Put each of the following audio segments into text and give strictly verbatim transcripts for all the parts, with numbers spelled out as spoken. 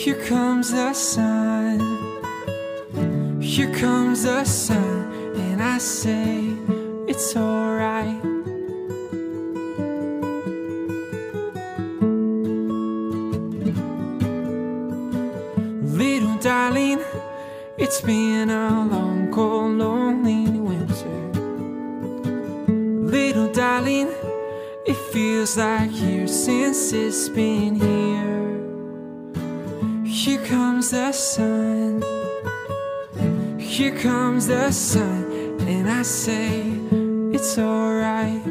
Here comes the sun, here comes the sun, and I say it's alright. Little darling, it's been a long, cold, lonely winter. Little darling, it feels like years since it's been here. Here comes the sun, here comes the sun, and I say it's alright.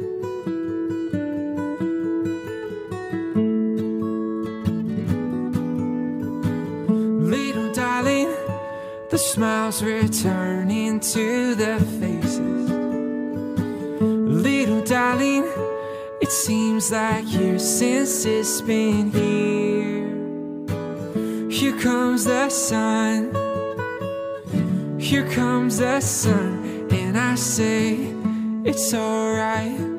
Little darling, the smiles returning to their faces. Little darling, it seems like years since it's been here. Here comes the sun, here comes the sun, and I say it's alright.